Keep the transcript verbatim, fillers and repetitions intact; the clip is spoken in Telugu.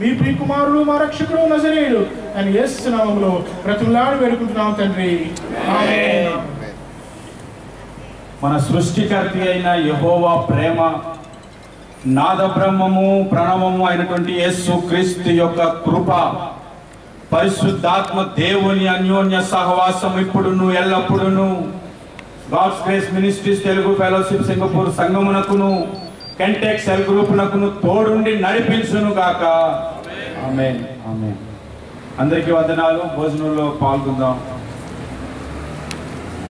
మీ ప్రియ కుమారుడు మా రక్షకుడు నజరేయుడు అని యేసు నామములో బ్రతిమలాడి వేడుకుంటున్నాం తండ్రి, ఆమేన్. మన సృష్టికర్త అయిన యెహోవా ప్రేమ, నాద బ్రహ్మము ప్రణవము అయినటువంటి యేసు క్రీస్తు యొక్క కృప, పరిశుద్ధాత్మ దేవుని అన్యోన్య సహవాసం ఇప్పుడును ఎల్లప్పుడును God's grace ministries Telugu fellowship Singapore సంఘమునకును కెంటెక్ సెల్ గ్రూపునకును తోడుండి నడిపించును గాక. ఆమేన్ ఆమేన్. అందరికీ వందనాలు. భోజనంలో పాల్గొందాం.